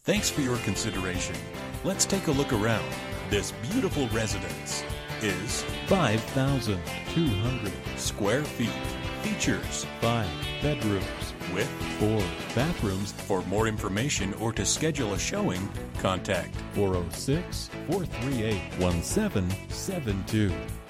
Thanks for your consideration. Let's take a look around. This beautiful residence is 5,200 square feet. Features 5 bedrooms with 4 bathrooms. For more information or to schedule a showing, contact 406-438-1772.